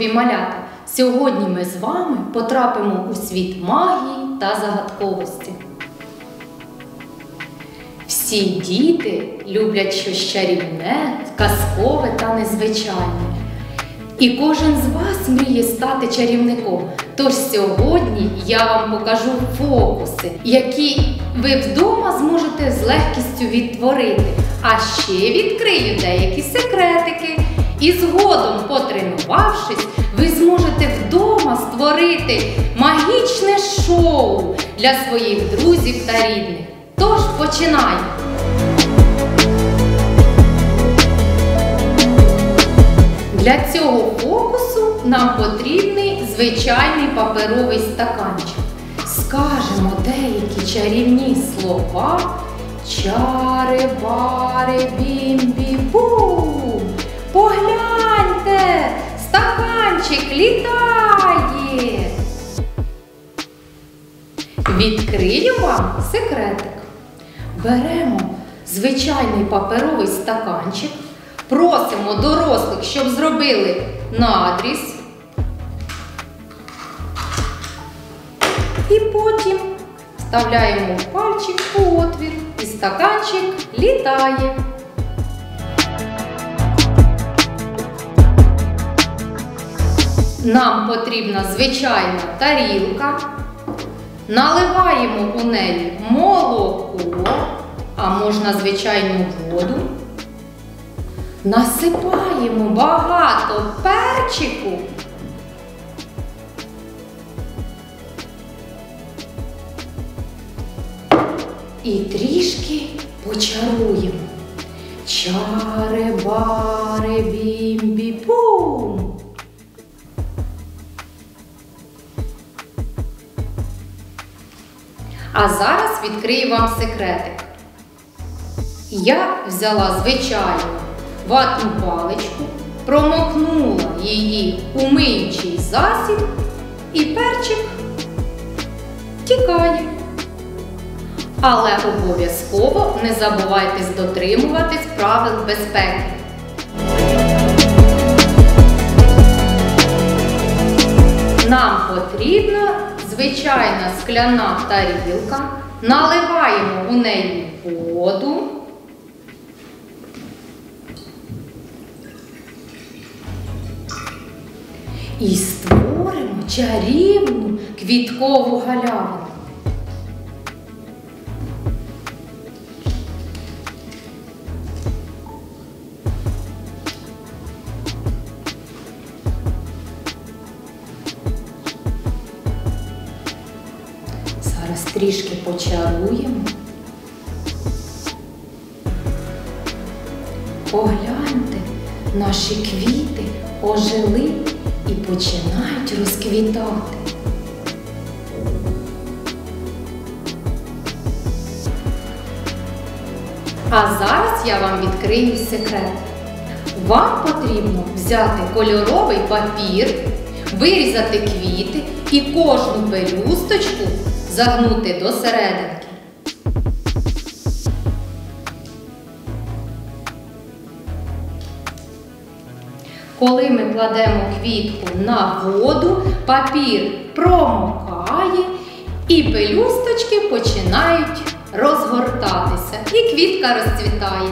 любі малята! Сьогодні ми з вами потрапимо у світ магії та загадковості. Всі діти люблять щось чарівне, казкове та незвичайне. І кожен з вас мріє стати чарівником. Тож сьогодні я вам покажу фокуси, які ви вдома зможете з легкістю відтворити. А ще відкрию деякі секретики. І згодом, потренувавшись, ви зможете вдома створити магічне шоу для своїх друзів та рідних. Тож починаємо! Для цього фокусу нам потрібний звичайний паперовий стаканчик. Скажемо деякі чарівні слова. Чари-бари, бім-бі-бум. Погляньте, стаканчик літає. Відкрию вам секретик. Беремо звичайний паперовий стаканчик. Просимо дорослих, щоб зробили надріз. І потім вставляємо пальчик у отвір, і стаканчик літає. Нам потрібна звичайна тарілка. Наливаємо у неї молоко, а можна звичайну воду. Насипаємо багато перчику. І трішки почаруємо. Чари-бари, бім-бі-бум. А зараз відкрию вам секретик. Я взяла звичайну ватну паличку, промокнула її у миючий засіб і перчик тікає. Але обов'язково не забувайте дотримуватись правил безпеки. Нам потрібна звичайна скляна тарілка. Наливаємо у неї воду. І створимо чарівну квіткову галявину. Зараз трішки почаруємо. Погляньте, наші квіти ожили і починають розквітати. А зараз я вам відкрию секрет. Вам потрібно взяти кольоровий папір, вирізати квіти і кожну пелюсточку загнути до серединки. Коли ми кладемо квітку на воду, папір промокає і пелюсточки починають розгортатися. І квітка розцвітає.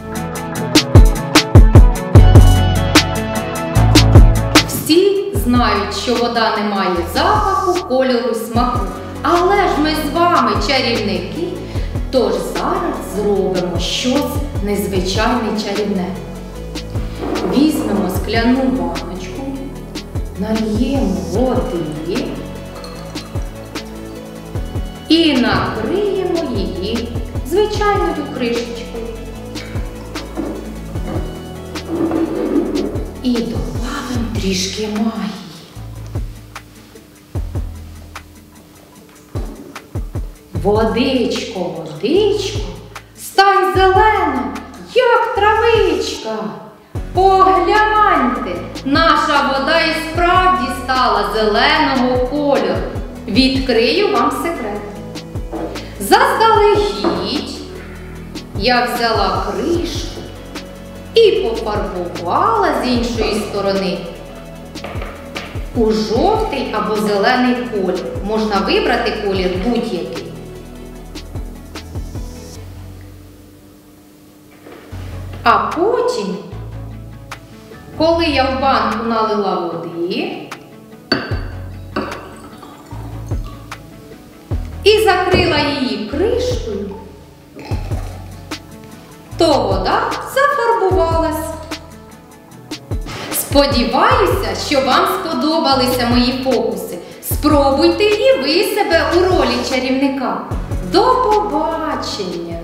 Всі знають, що вода не має запаху, кольору, смаку. Але ж ми з вами чарівники, тож зараз зробимо щось незвичайне чарівне. Візьмемо скляну баночку, нальємо води і накриємо її звичайною кришечкою. І добавимо трішки магії. Водичко, водичко, стань зелена, як травичка. Погляньте, наша вода і справді стала зеленого кольору. Відкрию вам секрет. Заздалегідь я взяла кришку і пофарбувала з іншої сторони у жовтий або зелений колір. Можна вибрати колір будь-який. А потім, коли я в банку налила води і закрила її кришкою, то вода зафарбувалась. Сподіваюся, що вам сподобалися мої фокуси. Спробуйте і ви себе у ролі чарівника. До побачення!